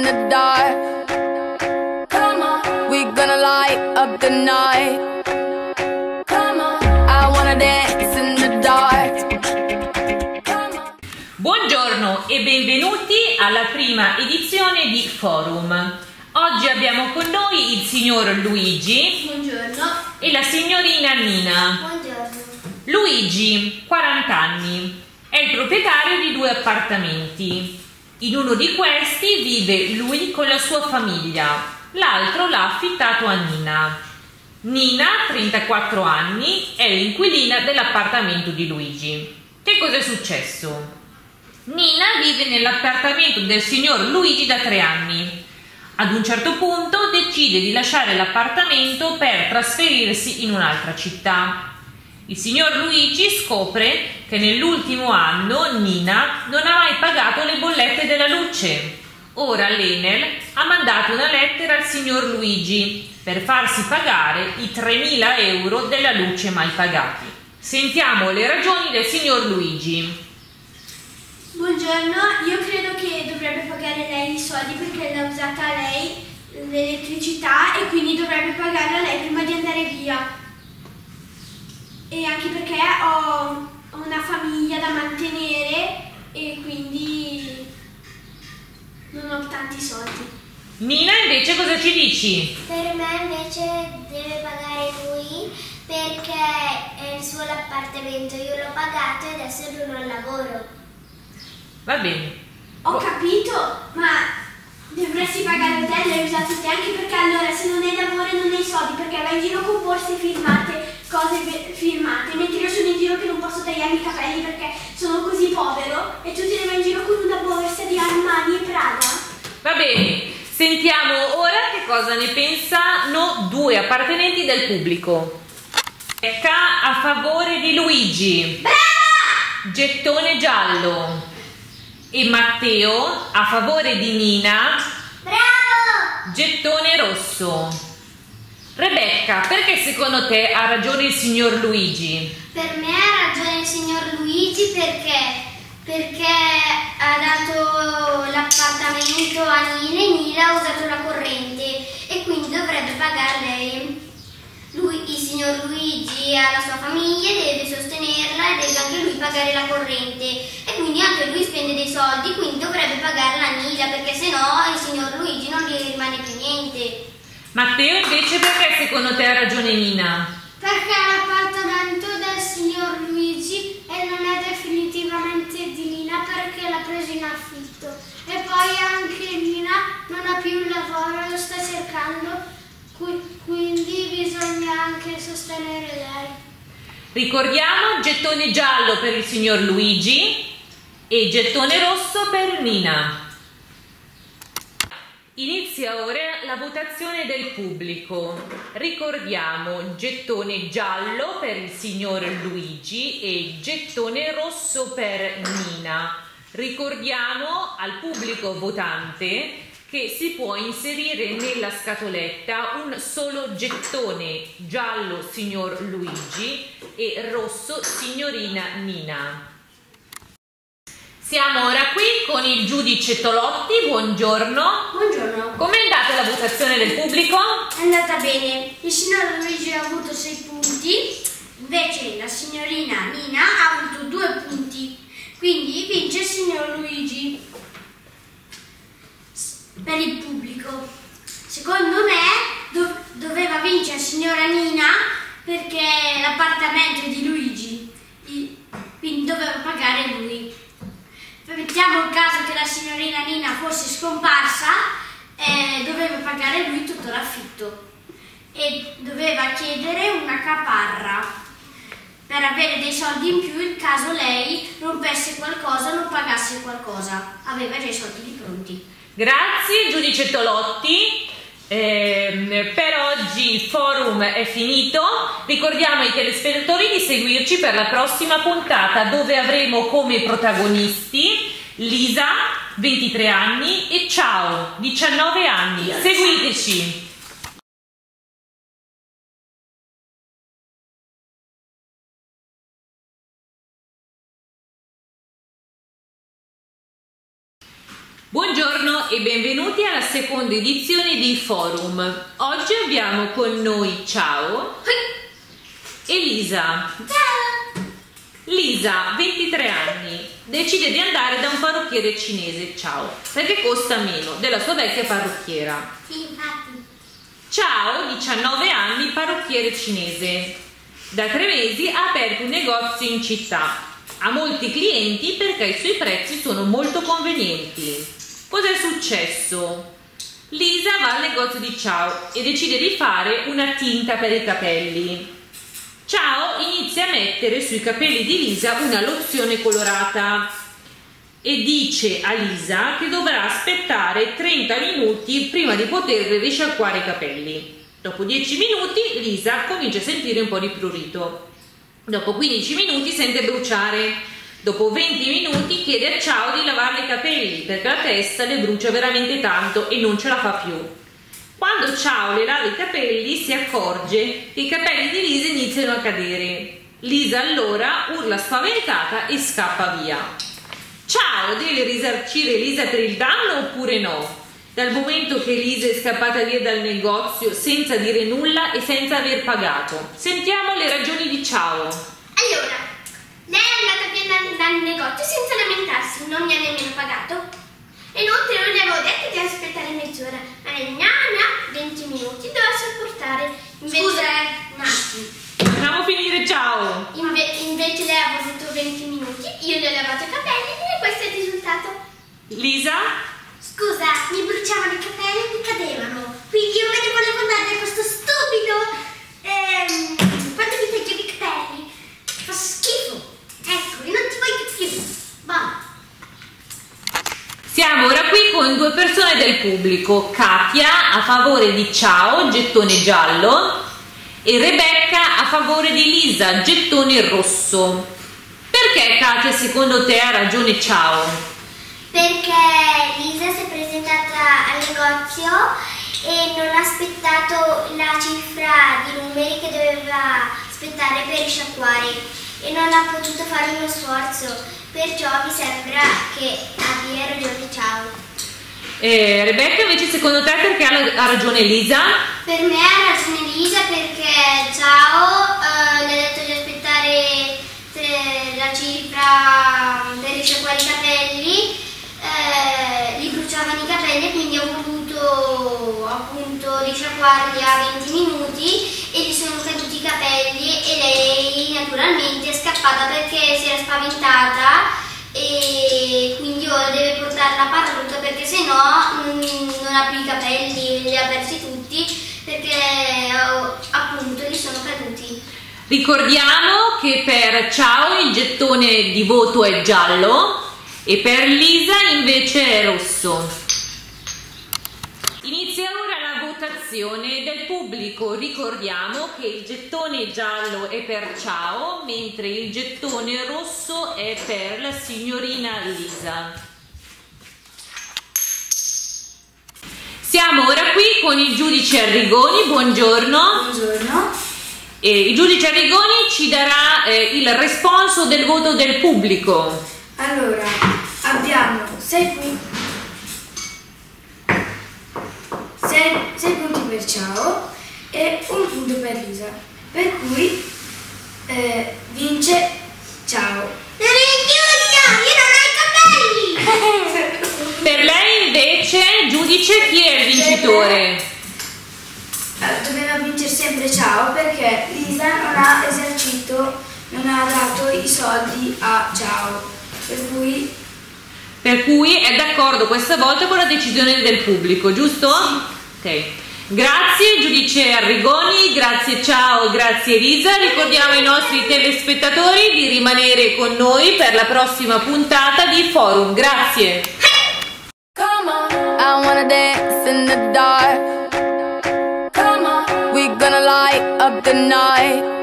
the dark. Come on, we gonna light up the night. Come on, I wanna dance in the dark. Come on. Buongiorno e benvenuti alla prima edizione di Forum. Oggi abbiamo con noi il signor Luigi. Buongiorno. E la signorina Nina. Buongiorno. Luigi, 40 anni, è il proprietario di 2 appartamenti. In uno di questi vive lui con la sua famiglia, l'altro l'ha affittato a Nina. Nina, 34 anni, è l'inquilina dell'appartamento di Luigi. Che cosa è successo? Nina vive nell'appartamento del signor Luigi da 3 anni. Ad un certo punto decide di lasciare l'appartamento per trasferirsi in un'altra città. Il signor Luigi scopre che nell'ultimo anno Nina non ha mai pagato le bollette della luce. Ora l'Enel ha mandato una lettera al signor Luigi per farsi pagare i 3.000 euro della luce mai pagati. Sentiamo le ragioni del signor Luigi. Buongiorno, io credo che dovrebbe pagare lei i soldi perché l'ha usata lei l'elettricità e quindi dovrebbe pagarla lei prima di andare via. E anche perché ho una famiglia da mantenere e quindi non ho tanti soldi. Nina, invece, cosa ci dici? Per me invece deve pagare lui perché è il suo l'appartamento, io l'ho pagato e adesso non ho lavoro. Va bene. Ho capito, ma dovresti pagare te, l'hai usato te, anche perché allora se non hai lavoro e non hai soldi perché vai in giro con borse firmate, cose firmate, mentre io sono in giro che non posso tagliarmi i capelli perché sono così povero e tu ti vai in giro con una borsa di Armani e Prada. Va bene, sentiamo ora che cosa ne pensano 2 appartenenti del pubblico. Rebecca a favore di Luigi. Brava! Gettone giallo. E Matteo a favore di Nina. Bravo! Gettone rosso. Rebecca, perché secondo te ha ragione il signor Luigi? Per me ha ragione il signor Luigi perché ha dato l'appartamento a Nina e Nina ha usato la corrente e quindi dovrebbe pagare lei. Il signor Luigi ha la sua famiglia, deve sostenerla e deve anche lui pagare la corrente e quindi anche lui spende dei soldi, quindi dovrebbe pagare la Nina perché sennò il signor Luigi non gli rimane più niente. Matteo, invece, perché secondo te ha ragione Nina? Perché l'appartamento del signor Luigi e non è definitivamente di Nina perché l'ha preso in affitto e poi anche Nina non ha più un lavoro, lo sta cercando, quindi bisogna anche sostenere lei. Ricordiamo gettone giallo per il signor Luigi e gettone rosso per Nina. Inizia ora la votazione del pubblico. Ricordiamo gettone giallo per il signor Luigi e gettone rosso per Nina. Ricordiamo al pubblico votante che si può inserire nella scatoletta un solo gettone giallo signor Luigi e rosso signorina Nina. Siamo ora qui con il giudice Tolotti, buongiorno. Buongiorno. Com'è andata la votazione del pubblico? È andata bene. Il signor Luigi ha avuto 6 punti, invece la signorina Nina ha avuto 2 punti. Quindi vince il signor Luigi. Per il pubblico. Secondo me doveva vincere la signora Nina perché l'appartamento è di Luigi, quindi doveva pagare lui. Mettiamo il caso che la signorina Nina fosse scomparsa, doveva pagare lui tutto l'affitto e doveva chiedere una caparra per avere dei soldi in più in caso lei rompesse qualcosa o non pagasse qualcosa. Aveva già i soldi pronti. Grazie giudice Tolotti. Per oggi il forum è finito. Ricordiamo ai telespettatori di seguirci per la prossima puntata dove avremo come protagonisti Lisa, 23 anni, e Ciao, 19 anni. Seguiteci. Buongiorno e benvenuti alla seconda edizione di Forum. Oggi abbiamo con noi Ciao e Lisa. Ciao! Lisa, 23 anni, decide di andare da un parrucchiere cinese, Ciao, perché costa meno della sua vecchia parrucchiera. Sì, infatti. Ciao, 19 anni, parrucchiere cinese. Da 3 mesi ha aperto un negozio in città. Ha molti clienti perché i suoi prezzi sono molto convenienti. Cos'è successo? Lisa va al negozio di Ciao e decide di fare una tinta per i capelli. Ciao inizia a mettere sui capelli di Lisa una lozione colorata e dice a Lisa che dovrà aspettare 30 minuti prima di poterle risciacquare i capelli. Dopo 10 minuti Lisa comincia a sentire un po' di prurito. Dopo 15 minuti sente bruciare. Dopo 20 minuti chiede a Ciao di lavarle i capelli perché la testa le brucia veramente tanto e non ce la fa più. Quando Ciao le lava i capelli si accorge che i capelli di Lisa iniziano a cadere. Lisa allora urla spaventata e scappa via. Ciao deve risarcire Lisa per il danno oppure no? Dal momento che Lisa è scappata via dal negozio senza dire nulla e senza aver pagato. Sentiamo le ragioni di Ciao. Allora, lei è andata via dal negozio senza lamentarsi, non mi ha nemmeno pagato. E inoltre non le avevo detto di aspettare mezz'ora, ma lei 20 minuti doveva sopportare. Scusa, un attimo. Facciamo finire Ciao. Invece lei ha voluto 20 minuti, io le ho lavato i capelli e questo è il risultato. Lisa? Scusa, mi bruciavano i capelli e mi cadevano. Quindi io me ne volevo andare da questo stupido. Quando mi tagliavi i capelli, fa schifo. Ecco, e non ti voglio più. Va. Siamo ora qui con 2 persone del pubblico, Katia a favore di Ciao, gettone giallo, e Rebecca a favore di Lisa, gettone rosso. Perché Katia secondo te ha ragione Ciao? Perché Lisa si è presentata al negozio e non ha aspettato la cifra di numeri che doveva aspettare per risciacquare e non ha potuto fare uno sforzo. Perciò mi sembra che abbia ragione Ciao. Rebecca invece secondo te perché ha ragione Lisa? Per me ha ragione Lisa perché Ciao le ha detto di aspettare la cifra per risciacquare i capelli, gli bruciavano i capelli quindi ho voluto appunto risciacquarli a 20 minuti e gli sono caduti i capelli e lei naturalmente è scappata perché si era spaventata e quindi ora deve portare la parrucca perché sennò non ha più i capelli, li ha persi tutti perché appunto gli sono caduti. Ricordiamo che per Ciao il gettone di voto è giallo e per Lisa invece è rosso. Inizia ora la votazione del pubblico. Ricordiamo che il gettone giallo è per Ciao, mentre il gettone rosso è per la signorina Lisa. Siamo ora qui con il giudice Arrigoni. Buongiorno. Buongiorno. Il giudice Arrigoni ci darà il responso del voto del pubblico. Allora, abbiamo 6 punti per Ciao e 1 punto per Lisa, per cui vince Ciao. Non ho i capelli! Per lei invece, giudice, chi è il vincitore? Doveva vincere sempre Ciao perché Lisa non ha esercito, non ha dato i soldi a Ciao, Per cui è d'accordo questa volta con la decisione del pubblico, giusto? Sì. Ok. Grazie giudice Arrigoni, grazie Ciao, grazie Lisa. Ricordiamo ai nostri telespettatori di rimanere con noi per la prossima puntata di Forum. Grazie. Come on, I wanna dance in the dark. Come on, we gonna light up the night.